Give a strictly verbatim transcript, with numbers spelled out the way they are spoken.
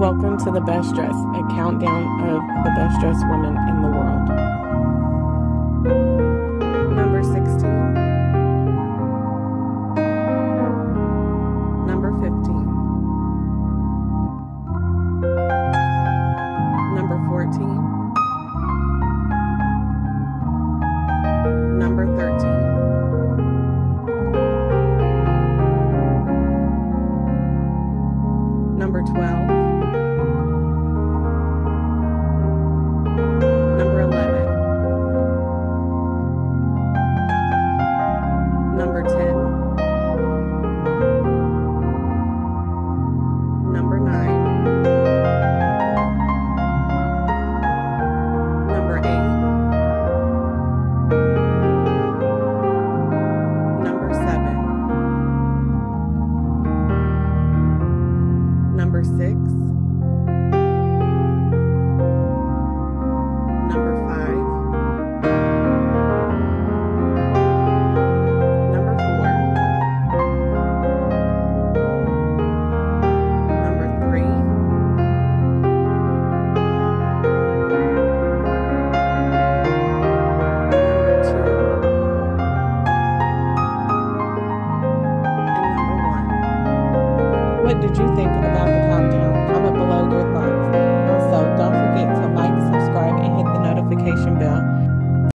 Welcome to The Best Dress, a countdown of the best dressed women in the world. Number sixteen. Number fifteen. Number fourteen. Number thirteen. Number twelve. Number eleven. Number ten. Number nine. Number eight. Number seven. Number six. Number five. Number four. Number three. Number two. And number one. What did you think about the countdown? Comment below your thoughts. Also, don't forget to like, subscribe, and hit the notification bell